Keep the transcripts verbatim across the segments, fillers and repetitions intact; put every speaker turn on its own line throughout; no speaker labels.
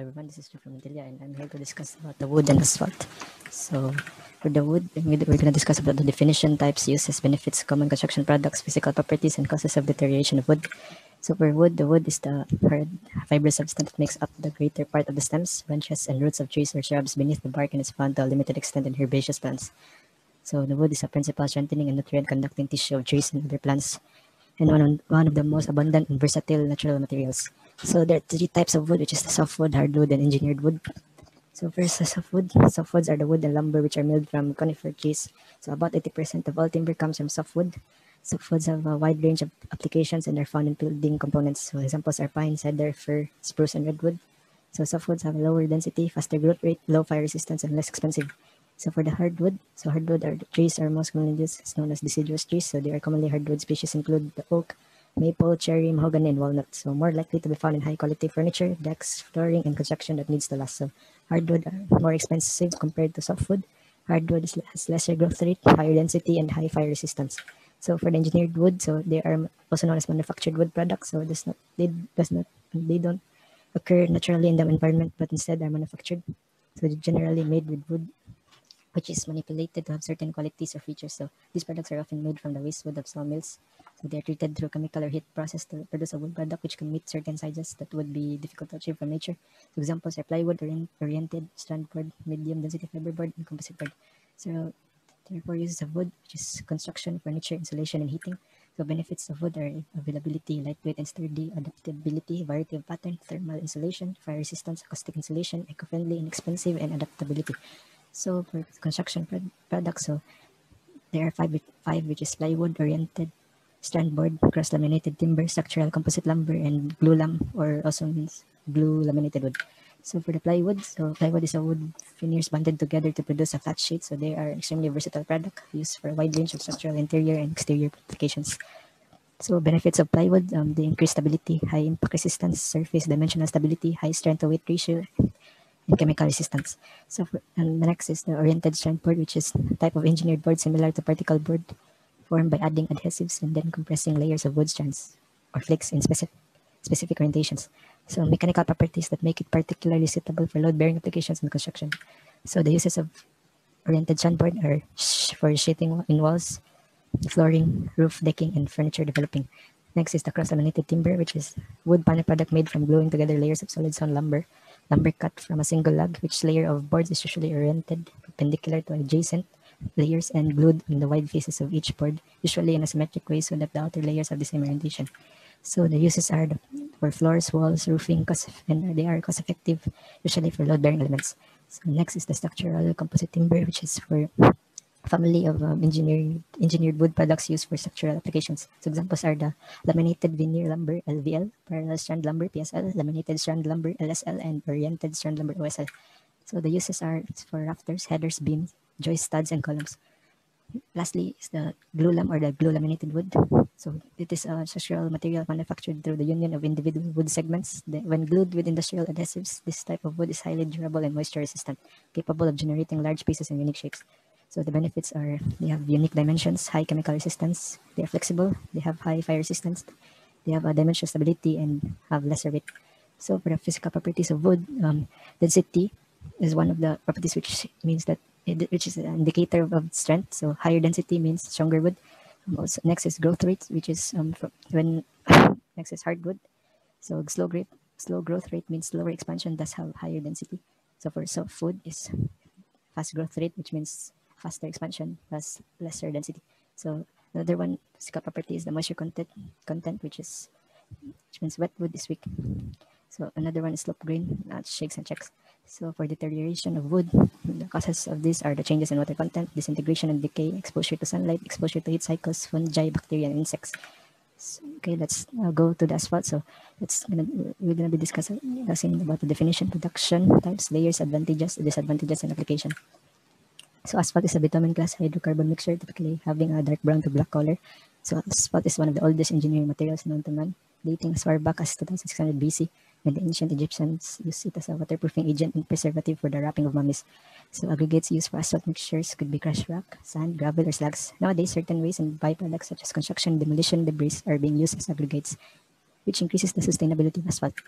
everyone, this is Joe from Mantilia, and I'm here to discuss about the wood and asphalt. So for the wood, we're going to discuss about the definition, types, uses, benefits, common construction products, physical properties, and causes of deterioration of wood. So for wood, the wood is the hard fibrous substance that makes up the greater part of the stems, branches, and roots of trees or shrubs beneath the bark and is found to a limited extent in herbaceous plants. So the wood is a principal strengthening and nutrient-conducting tissue of trees and other plants, and one of, one of the most abundant and versatile natural materials. So there are three types of wood, which is the softwood, hardwood, and engineered wood. So first, the softwood. Softwoods are the wood and lumber which are milled from conifer trees. So about eighty percent of all timber comes from softwood. Softwoods have a wide range of applications and are found in building components. So examples are pine, cedar, fir, spruce, and redwood. So softwoods have a lower density, faster growth rate, low fire resistance, and less expensive. So for the hardwood, so hardwood are the trees are most commonly used, it's known as deciduous trees. So they are commonly hardwood species include the oak, maple, cherry, mahogany, and walnut. So more likely to be found in high quality furniture, decks, flooring, and construction that needs to last. So hardwood are more expensive compared to softwood. Hardwood is, has lesser growth rate, higher density, and high fire resistance. So for the engineered wood, so they are also known as manufactured wood products. So does not they does not they don't occur naturally in the environment, but instead are manufactured. So they're generally made with wood which is manipulated to have certain qualities or features. So these products are often made from the waste wood of sawmills. So they are treated through chemical or heat process to produce a wood product which can meet certain sizes that would be difficult to achieve from nature. So examples are plywood, orient oriented, strand board, medium density fiberboard, and composite board. So therefore uses of wood, which is construction, furniture, insulation, and heating. So benefits of wood are availability, lightweight and sturdy, adaptability, variety of pattern, thermal insulation, fire resistance, acoustic insulation, eco-friendly, inexpensive, and adaptability. So for construction products, so there are five, five which is plywood, oriented, strand board, cross laminated timber, structural composite lumber, and glue lam, or also means glue laminated wood. So for the plywood, so plywood is a wood veneers banded together to produce a flat sheet. So they are extremely versatile product used for a wide range of structural interior and exterior applications. So benefits of plywood, um, the increased stability, high impact resistance, surface dimensional stability, high strength to weight ratio, and chemical resistance. So for, and the next is the oriented strand board, which is a type of engineered board similar to particle board, formed by adding adhesives and then compressing layers of wood strands or flakes in specific specific orientations. So mechanical properties that make it particularly suitable for load-bearing applications in construction. So the uses of oriented strand board are sh for sheeting in walls, flooring, roof decking, and furniture developing. Next is the cross-laminated timber, which is wood panel product made from gluing together layers of solid sawn lumber. Lumber cut from a single log, which layer of boards is usually oriented perpendicular to adjacent layers and glued on the wide faces of each board, usually in a symmetric way so that the outer layers have the same orientation. So the uses are the, for floors, walls, roofing, cost, and they are cost-effective, usually for load-bearing elements. So next is the structural composite timber, which is for family of um, engineered engineered wood products used for structural applications. So examples are the laminated veneer lumber L V L, parallel strand lumber P S L, laminated strand lumber L S L, and oriented strand lumber O S L. So the uses are for rafters, headers, beams, joists, studs, and columns. Lastly is the glue lam or the glue laminated wood. So it is a structural material manufactured through the union of individual wood segments. The, when glued with industrial adhesives, this type of wood is highly durable and moisture resistant, capable of generating large pieces and unique shapes. So the benefits are they have unique dimensions, high chemical resistance, they are flexible, they have high fire resistance, they have a dimensional stability, and have lesser weight. So for the physical properties of wood, um, density is one of the properties which means that it, which is an indicator of strength. So higher density means stronger wood. Um, also, next is growth rate, which is um, when next is hardwood. So slow growth, slow growth rate means slower expansion, thus have higher density. So for softwood is fast growth rate, which means faster expansion, has lesser density. So another one physical property is the moisture content, content which is which means wet wood is weak. So another one is slope grain, uh, shakes and checks. So for deterioration of wood, the causes of these are the changes in water content, disintegration and decay, exposure to sunlight, exposure to heat cycles, fungi, bacteria, and insects. So, okay, let's uh, go to the asphalt. So let's gonna we're gonna be discussing, discussing about the definition, production, types, layers, advantages, disadvantages, and application. So asphalt is a bitumen glass hydrocarbon mixture, typically having a dark brown to black color. So asphalt is one of the oldest engineering materials known to man, dating as far back as two thousand six hundred B C, and the ancient Egyptians used it as a waterproofing agent and preservative for the wrapping of mummies. So aggregates used for asphalt mixtures could be crushed rock, sand, gravel, or slags. Nowadays, certain waste and byproducts such as construction, demolition, debris are being used as aggregates, which increases the sustainability of asphalt.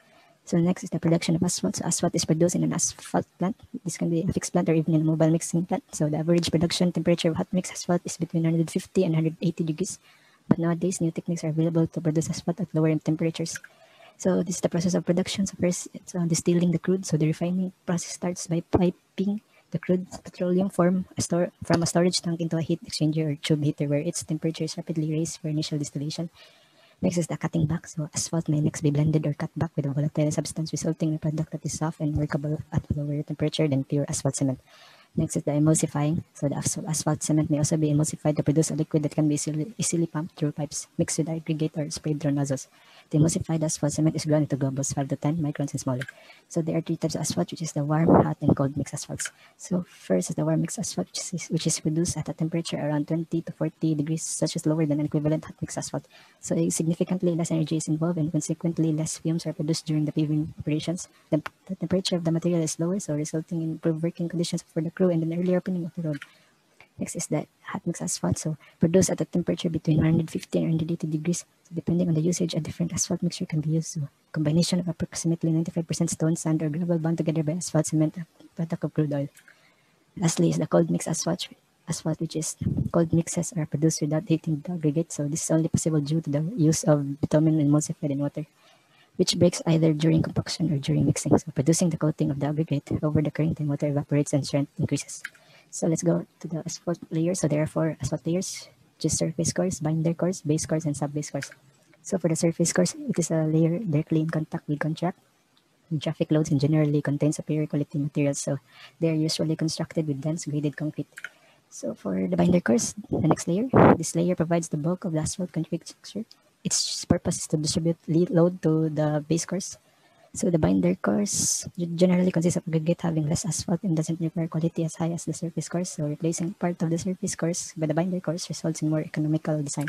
So next is the production of asphalt. So asphalt is produced in an asphalt plant. This can be a fixed plant or even in a mobile mixing plant. So the average production temperature of hot mix asphalt is between one hundred fifty and one hundred eighty degrees. But nowadays, new techniques are available to produce asphalt at lower temperatures. So this is the process of production. So first, it's uh, distilling the crude. So the refining process starts by piping the crude petroleum from a, store, from a storage tank into a heat exchanger or tube heater where its temperature is rapidly raised for initial distillation. Next is the cutting back. So asphalt may next be blended or cut back with a volatile substance, resulting in a product that is soft and workable at lower temperature than pure asphalt cement. Next is the emulsifying. So the asphalt cement may also be emulsified to produce a liquid that can be easily, easily pumped through pipes, mixed with aggregate or sprayed through nozzles. The emulsified asphalt cement is ground into globules five to ten microns and smaller. So there are three types of asphalt, which is the warm, hot, and cold mixed asphalts. So first is the warm mixed asphalt, which is, which is produced at a temperature around twenty to forty degrees Celsius lower than an equivalent hot mixed asphalt. So significantly less energy is involved and consequently less fumes are produced during the paving operations. The, the temperature of the material is lower, so resulting in improved working conditions for the crew and an earlier opening of the road. Next is the hot mix asphalt, so produced at a temperature between one hundred fifty and one hundred eighty degrees. So depending on the usage, a different asphalt mixture can be used. So combination of approximately ninety-five percent stone, sand, or gravel bound together by asphalt cement, product of crude oil. Lastly is the cold mix asphalt, asphalt which is cold mixes are produced without heating the aggregate. So this is only possible due to the use of bitumen emulsified in water, which breaks either during compaction or during mixing. So producing the coating of the aggregate over the current time, water evaporates and strength increases. So let's go to the asphalt layers. So there are four asphalt layers, just surface course, binder course, base course, and sub-base course. So for the surface course, it is a layer directly in contact with contract, with traffic loads, and generally contains superior quality materials. So they are usually constructed with dense graded concrete. So for the binder course, the next layer, this layer provides the bulk of the asphalt concrete structure. Its purpose is to distribute load to the base course. So the binder course generally consists of aggregate having less asphalt and doesn't require quality as high as the surface course. So replacing part of the surface course by the binder course results in more economical design.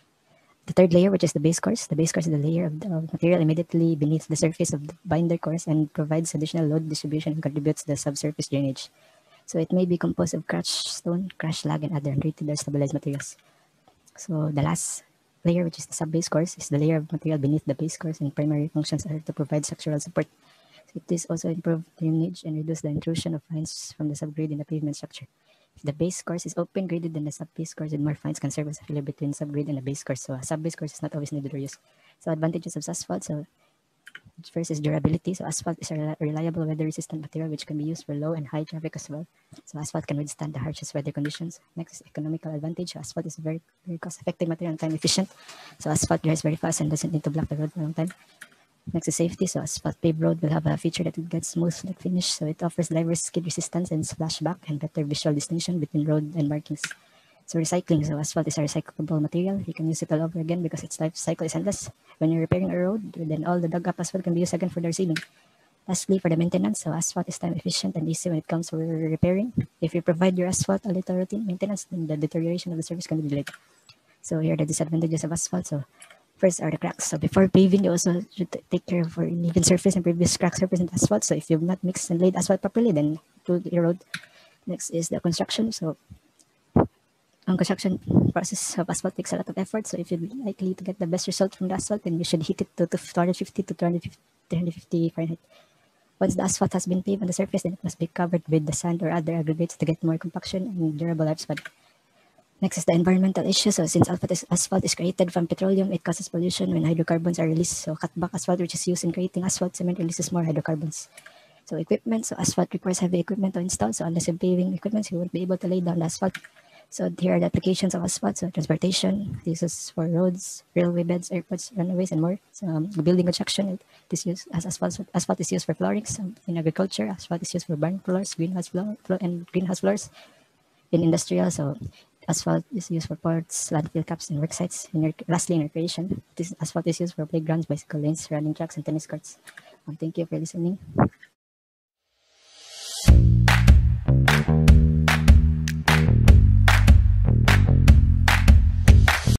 The third layer, which is the base course, the base course is the layer of the material immediately beneath the surface of the binder course and provides additional load distribution and contributes to the subsurface drainage. So it may be composed of crushed stone, crushed slag, and other untreated or stabilized materials. So the last layer, which is the sub-base course, is the layer of material beneath the base course and primary functions are to provide structural support. So it is also improve drainage and reduce the intrusion of fines from the subgrade in the pavement structure. If the base course is open graded, then the sub-base course and more fines can serve as a filler between subgrade and the base course. So a sub-base course is not always needed or used. So advantages of asphalt. So first is durability. So asphalt is a reliable weather-resistant material which can be used for low and high traffic as well. So asphalt can withstand the harshest weather conditions. Next is economical advantage. So asphalt is a very, very cost-effective material and time-efficient. So asphalt dries very fast and doesn't need to block the road for a long time. Next is safety. So asphalt paved road will have a feature that it gets smooth like finish. So it offers drivers skid resistance and splashback and better visual distinction between road and markings. So recycling. So asphalt is a recyclable material. You can use it all over again because its life cycle is endless. When you're repairing a road, then all the dug up asphalt can be used again for the receiving. Lastly, for the maintenance, so asphalt is time efficient and easy when it comes to repairing. If you provide your asphalt a little routine maintenance, then the deterioration of the surface can be delayed. So here are the disadvantages of asphalt. So first are the cracks. So before paving, you also should take care of uneven surface and previous crack surface in asphalt. So if you've not mixed and laid asphalt properly, then it will erode. Next is the construction. So on construction process of asphalt takes a lot of effort. So if you're likely to get the best result from the asphalt, then you should heat it to two hundred fifty to two hundred fifty Fahrenheit. Once the asphalt has been paved on the surface, then it must be covered with the sand or other aggregates to get more compaction and durable lifespan. Next is the environmental issue. So since asphalt is created from petroleum, it causes pollution when hydrocarbons are released. So cutback asphalt, which is used in creating asphalt cement, releases more hydrocarbons. So equipment. So asphalt requires heavy equipment to install. So unless you're paving equipment, you won't be able to lay down the asphalt. So here are the applications of asphalt. So transportation, this is for roads, railway beds, airports, runways, and more. So um, building construction, this use as asphalt. Asphalt is used for flooring. So in agriculture, asphalt is used for barn floors, greenhouse floor, floor and greenhouse floors. In industrial, so asphalt is used for ports, landfill caps, and work sites. And lastly, in recreation, this asphalt is used for playgrounds, bicycle lanes, running tracks, and tennis courts. Um, thank you for listening.